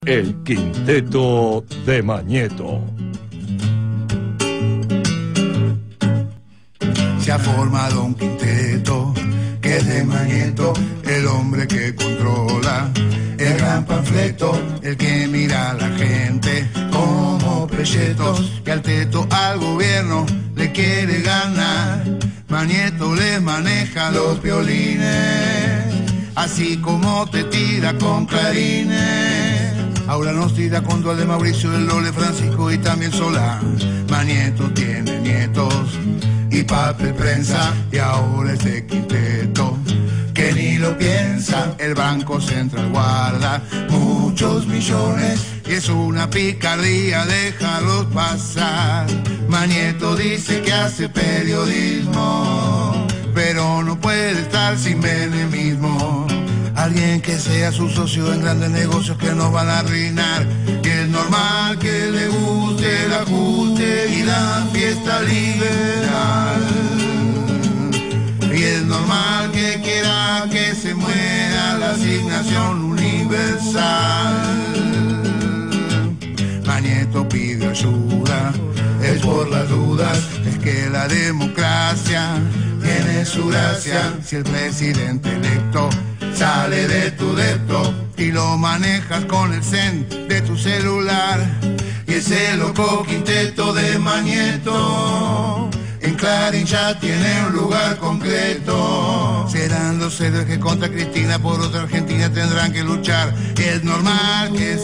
El Quinteto de Mañeto. Se ha formado un quinteto que es de Mañeto, el hombre que controla el gran panfleto, el que mira a la gente como pelletos, que al teto al gobierno le quiere ganar. Mañeto les maneja los violines, así como te tira con clarines. Ahora nos tira con Dual de Mauricio, el Lole, Francisco y también Solán. Mañeto tiene nietos y papel prensa, y ahora este quinteto que ni lo piensa. El Banco Central guarda muchos millones y es una picardía dejarlos pasar. Mañeto dice que hace periodismo, pero no puede estar sin menemismo. Alguien que sea su socio en grandes negocios que nos van a arruinar. Y es normal que le guste el ajuste y la fiesta liberal. Y es normal que quiera que se muera la asignación universal. Mañeto pide ayuda, es por las dudas, es que la democracia tiene su gracia. Si el presidente electo sale de tu depto y lo manejas con el zen de tu celular, y ese loco quinteto de Mañeto en Clarín ya tiene un lugar concreto. Serán los héroes que contra Cristina por otra Argentina tendrán que luchar. Y es normal que